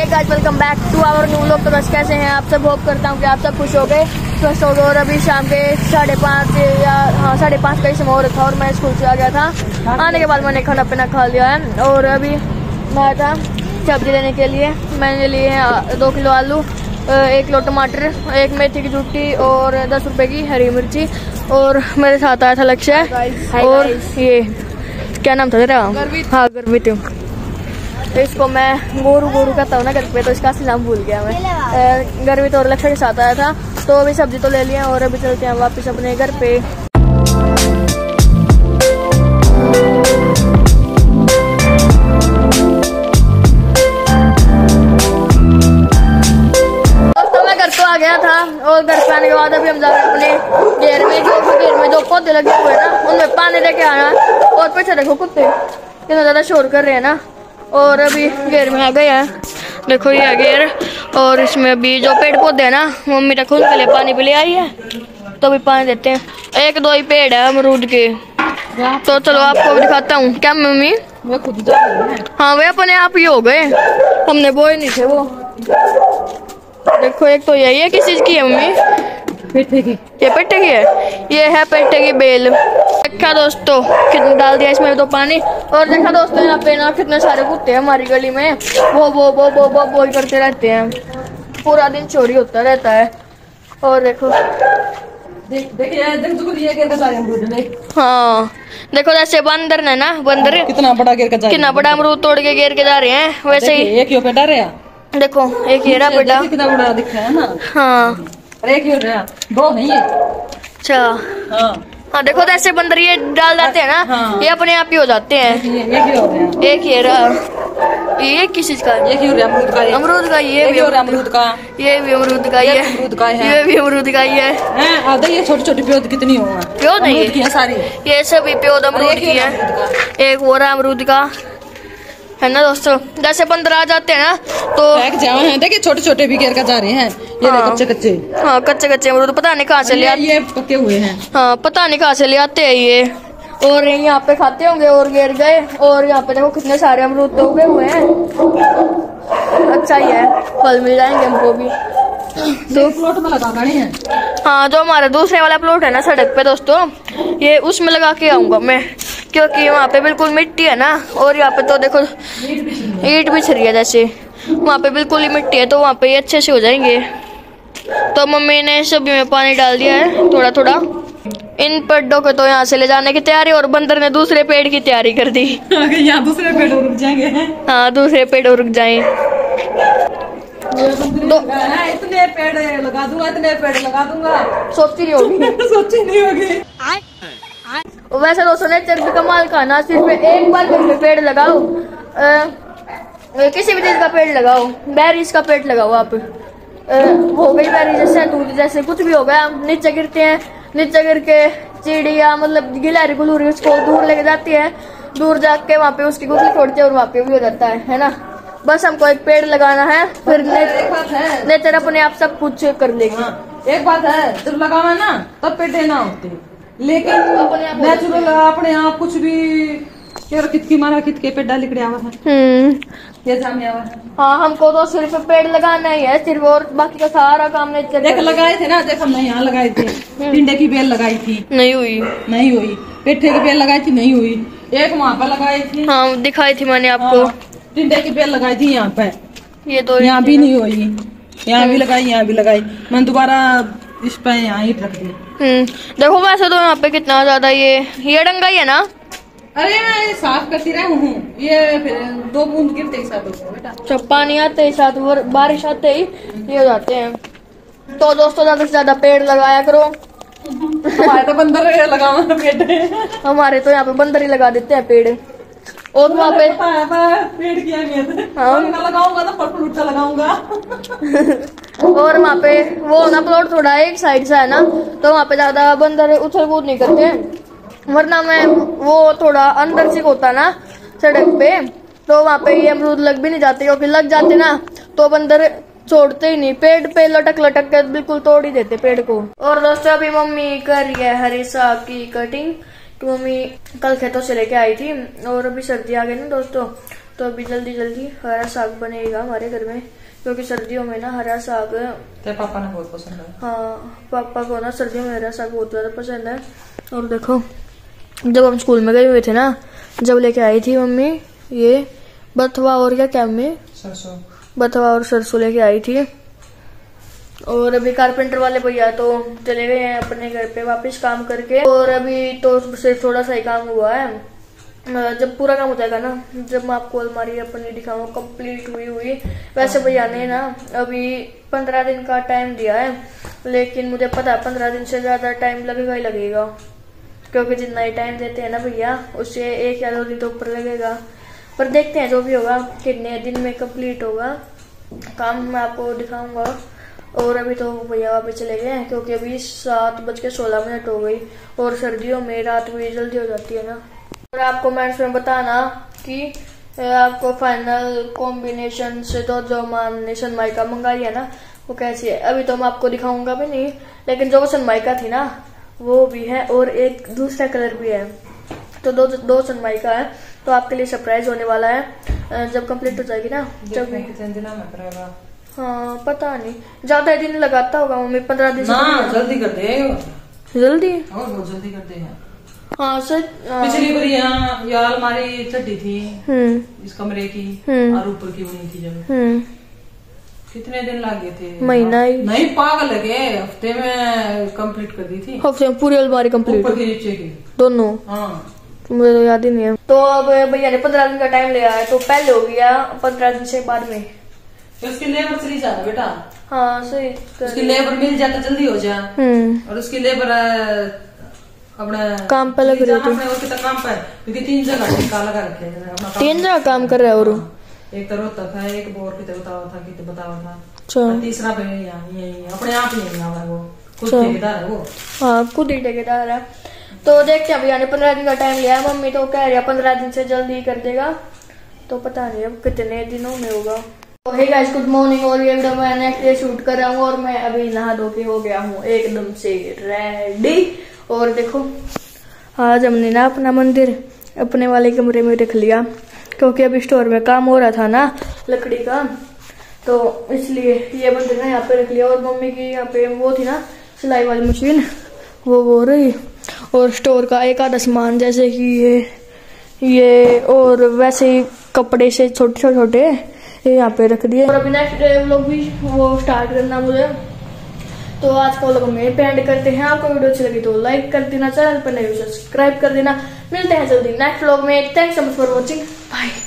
Guys, welcome back to our new vlog. तो बस कैसे हैं आप सब? होप करता हूँ कि आप सब खुश हो गए, स्वस्थ हो गए। और अभी शाम के 5:30 या 5:30 का ही समय हो रखा और मैं स्कूल से आ गया था। आने के बाद मैंने खाना पीना खा लिया है और अभी मैं था सब्जी लेने के लिए। मैंने लिए हैं 2 किलो आलू, 1 किलो टमाटर, 1 मेथी की जुट्टी और 10 रुपए की हरी मिर्ची। और मेरे साथ आया था लक्ष्य और ये क्या नाम था तेरा? हाँ, गर्वित। तो इसको मैं गोरू कहता हूँ ना घर पे, तो इसका असली नाम भूल गया मैं। गर्वित और लक्ष्य के साथ आया था। तो अभी सब्जी तो ले लिया और अभी चलते हैं वापस अपने घर पे। आ गया था और घर पे आने के बाद अभी हम जा रहे हैं अपने घेर में जो पौधे लगे हुए हैं ना, उनमें पानी लेके आना। और पीछे देखो कुत्ते कितना ज्यादा शोर कर रहे हैं ना। और अभी घेर में आ गए हैं, देखो ये घेर। और इसमें अभी जो पेड़ पौधे हैं ना, मम्मी रखो उनके लिए पानी भी ले आई है, तो अभी पानी देते हैं। 1-2 ही पेड़ है अमरूद के। तो चलो आपको भी दिखाता हूँ। क्या मम्मी? वो खुद हाँ, वे अपने आप ही हो गए, हमने बोए नहीं थे वो। देखो एक तो यही है, किस चीज की है मम्मी? पेट्टे की। ये पेट्टे की है, ये है पेट्टे की बेल। देखा दोस्तों कितना डाल दिया इसमें तो पानी। और देखा दोस्तों यहाँ पे ना कितने सारे कुत्ते हैं हमारी गली में, वो करते रहते हैं, पूरा दिन चोरी होता रहता है। और देखो हाँ, देखो जैसे बंदर ने ना, बंदर कितना बड़ा अमरूद तोड़ के घेर के जा रहे हैं, वैसे ही एक ही पेटा रहा। देखो एक ये रहा बेटा, कितना बड़ा दिख रहा है ना। हाँ, एक ही रहा, 2 नहीं है। अच्छा हाँ, देखो जैसे बंदर ये डाल जाते हैं ना, हाँ। ये अपने आप ही हो जाते हैं। एक ही हो रहा। एक ये रहा, ये किस चीज का है? एक ही हो रहा अमरूद का। अमरूद का। ये भी अमरूद का, ये भी अमरूद का ही है, अमरूद का है, ये भी अमरूद का ही है। आधा ये छोटी प्योद कितनी हो प्योद नहीं है सारी, ये सभी प्योद अमरूद की है। एक वो रहा अमरूद का है ना दोस्तों। जैसे बंदर आ जाते हैं ना तो देखिए छोटे भी घेर का जा रहे हैं। ये हाँ, कच्चे हाँ, कच्चे अमरूद पता नहीं कहाँ से ले आते, ये पके हुए हैं। हाँ, पता नहीं कहाँ से ले आते हैं ये। और यहाँ पे खाते होंगे और गिर गए। और यहाँ पे देखो कितने सारे अमरूद तो उगे हुए हैं। अच्छा ही है, फल मिल जाएंगे हमको भी। तो प्लॉट में लगा रहे हैं। हाँ, जो हमारा दूसरे वाला प्लॉट है ना सड़क पे दोस्तों, ये उसमें लगा के आऊंगा मैं, क्योंकि वहाँ पे बिल्कुल मिट्टी है ना। और यहाँ पे तो देखो ईंट बिछ रही है, जैसे वहाँ पे बिल्कुल ही मिट्टी है, तो वहाँ पे ये अच्छे से हो जाएंगे। तो मम्मी ने सब्जी में पानी डाल दिया है थोड़ा थोड़ा। इन पेड़ों को तो यहाँ से ले जाने की तैयारी, और बंदर ने दूसरे पेड़ की तैयारी कर दी। यहाँ दूसरे पेड़ रुक जाएंगे। हाँ, दूसरे पेड़ रुक जाए। इतने पेड़ लगा दूंगा, इतने पेड़ लगा दूंगा, सोचती नहीं होगी। सोची नहीं होगी। वैसे दोस्तों नेचर भी कमाल का ना, सिर्फ एक बार घर में पेड़ लगाओ, किसी भी चीज का पेड़ लगाओ, बेरीज का पेड़ लगाओ आप, हो गई बेरीज, जैसे दूध जैसे कुछ भी हो गया, नीचे गिरते हैं, नीचे गिर के चिड़िया मतलब गिलहरी गुलूरी उसको दूर लेके जाती है, दूर जाके वहाँ पे उसकी गुठली छोड़ती है और वहाँ पे भी हो जाता है ना। बस हमको एक पेड़ लगाना है, फिर नेचर अपने आप सब कुछ कर लेगी। एक बात है, जब लगावा ना तब पेड़ ना होते, लेकिन नेचुरल अपने आप कुछ भी कित के पेड़ लिखड़े आवा है। हाँ, हमको तो सिर्फ पेड़ लगाना ही है सिर्फ, और बाकी का सारा काम नेचर। देख लगाए थे ना, देख हमने यहाँ लगाए थे, टिंडे की बेल लगाई थी, नहीं हुई। पेठे की बेल लगाई थी, नहीं हुई। एक वहाँ पे लगाई थी, हाँ, दिखाई थी मैंने आपको। टिंडे की बेल लगाई थी यहाँ पे, ये तो यहाँ भी नहीं हुई। यहाँ भी लगाई, यहाँ भी लगाई, मैंने दोबारा इस पे यहाँ ही रख दी। देखो वैसे तो यहाँ पे कितना ज्यादा ये डंगा ही है ना। अरे मैं साफ करती रहा हूँ, ये फिर 2 बूंद गिरते ही साथ बेटा, जब पानी आते ही साथ बारिश आते ही ये हो जाते हैं। तो दोस्तों ज्यादा से ज्यादा पेड़ लगाया करो। हमारे तो बंदर लगाओ पेड़, हमारे तो यहाँ पे बंदर ही लगा देते हैं पेड़। और वहाँ पे पेड़ किया लगाऊंगा तो फल फ्रूट का लगाऊंगा। और वहाँ पे वो ना प्लॉट थोड़ा एक साइड से है ना, तो वहाँ पे ज्यादा बंदर उछल कूद नहीं करते हैं, वरना मैं वो थोड़ा अंदर से होता ना सड़क पे, तो वहाँ पे ये अमरूद लग भी नहीं जाते, क्योंकि लग जाते ना तो बंदर छोड़ते ही नहीं, पेड़ पे लटक कर बिल्कुल तोड़ ही देते पेड़ को। और दोस्तों अभी मम्मी कर रही है हरी साग की कटिंग, तो मम्मी कल खेतों से लेके आई थी और अभी सर्दी आ गई ना दोस्तों, तो अभी जल्दी जल्दी हरा साग बनेगा हमारे घर में, क्योंकि सर्दियों में ना हरा साग तेरे पापा ने बहुत पसंद है। हाँ, पापा को ना सर्दियों में हरा साग बहुत ज्यादा पसंद है। और देखो जब हम स्कूल में गए हुए थे ना, जब लेके आई थी मम्मी ये बथुआ और क्या में सरसों, बथुआ और सरसों लेके आई थी। और अभी कारपेंटर वाले भैया तो चले गए हैं अपने घर पे वापस काम करके, और अभी तो सिर्फ थोड़ा सा ही काम हुआ है। जब पूरा काम हो जाएगा ना, जब मैं आपको अलमारी अपनी दिखाऊंगा कंप्लीट हुई। वैसे भैया ने ना अभी 15 दिन का टाइम दिया है, लेकिन मुझे पता है 15 दिन से ज्यादा टाइम लगेगा ही लगेगा, क्योंकि जितना ही टाइम देते हैं ना भैया उससे 1 या 2 दिन तो ऊपर लगेगा। पर देखते हैं जो भी होगा, कितने दिन में कंप्लीट होगा काम मैं आपको दिखाऊंगा। और अभी तो भैया वापस चले गए हैं, क्योंकि अभी 7:16 हो गई, और सर्दियों में रात भी जल्दी हो जाती है ना। और आपको कमेंट्स में बताना कि आपको फाइनल कॉम्बिनेशन से तो जो हमने सनमाइका मंगाई है ना वो कैसी है। अभी तो मैं आपको दिखाऊंगा भी नहीं, लेकिन जो सनमाइका थी ना वो भी है, और एक दूसरा कलर भी है। तो दो सनमाइका है, तो आपके लिए सरप्राइज होने वाला है जब कंप्लीट हो जाएगी ना। जब हाँ पता नहीं, ज्यादा दिन लगाता होगा मम्मी, 15 दिन ना जल्दी कर दे, जल्दी और बहुत जल्दी कर दे। हाँ सर, पिछली बार यहाँ अलमारी चढ़ी थी इस कमरे की, और ऊपर की बनी थी जब, कितने दिन लगे थे? महीना ही नहीं, पागल लगे, हफ्ते में कंप्लीट कर दी थी। हफ्ते में पूरी अलमारी कंप्लीट, ऊपर की नीचे की दोनों। हाँ मुझे तो याद ही नहीं है। तो अब भैया ने 15 दिन का टाइम लिया है, तो पहले हो गया 15 दिन से बाद में। तो उसकी लेबर चली जाए बेटा। हाँ सही, उसकी लेबर मिल जाता जल्दी हो जाए, और उसकी लेबर अपना काम पे लग रही थी काम पे, क्योंकि 3 जगह टिक्का लगा रखे, 3 जगह काम कर रहा है। और एक तरह था, एक बोर की बतावा था, तीसरा पे यही अपने आप ही वो खुद ठेकेदार है वो। हाँ खुद ही ठेकेदार है। तो देखते हैं भैया ने 15 दिन का टाइम लिया है, मम्मी तो कह रही है 15 दिन से जल्दी कर देगा, तो पता नहीं अब कितने दिनों में होगा। तो हे गाइस गुड मॉर्निंग, और ये वीडियो मैं नेक्स्ट डे शूट कर रहा हूँ, और मैं अभी नहा धो के हो गया हूँ एकदम से रेडी। और देखो आज हमने ना अपना मंदिर अपने वाले कमरे में रख लिया, क्योंकि अभी स्टोर में काम हो रहा था ना लकड़ी का, तो इसलिए ये मंदिर ना यहाँ पे रख लिया। और मम्मी की यहाँ पे वो थी ना सिलाई वाली मशीन, वो हो रही, और स्टोर का एक आधा सामान जैसे कि ये और वैसे ही कपड़े से छोटे यहाँ पे रख दिए। और अभी नेक्स्ट डे व्लॉग भी वो स्टार्ट करना मुझे, तो आज का व्लॉग हम यहीं पे एंड करते हैं। आपको वीडियो अच्छी लगी तो लाइक कर देना, चैनल पर नए सब्सक्राइब कर देना। मिलते हैं जल्दी नेक्स्ट व्लॉग में। Thanks so much for watching, bye.